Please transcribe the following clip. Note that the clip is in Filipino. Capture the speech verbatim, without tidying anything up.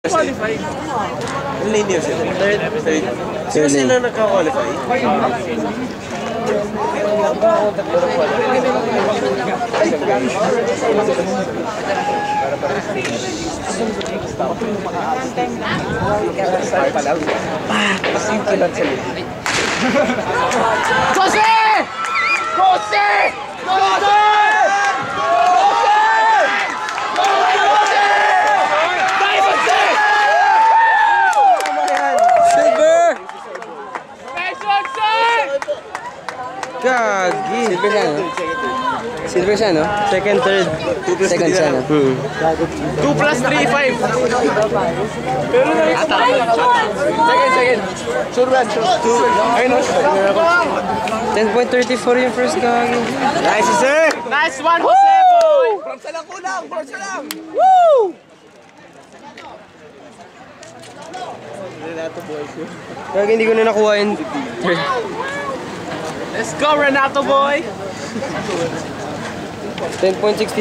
Qualify. Lane yun sila. Third. Third. Sino sila nagka-qualify? Jose! Jose! Jose! Gagi. Silver siya, no? Silver siya, no? Second, third. Second siya, no? Hmm. two plus three, five. Pero na ito. Second, second. Sure man, sure. Ayun, ten point three four yung first gagi. Nice, sir! nice one, Jose, boy! Bronsa lang kulang! Bronsa lang! Woo! Gagi, hindi ko na nakuha yung third. Let's go, Renato boy! ten point six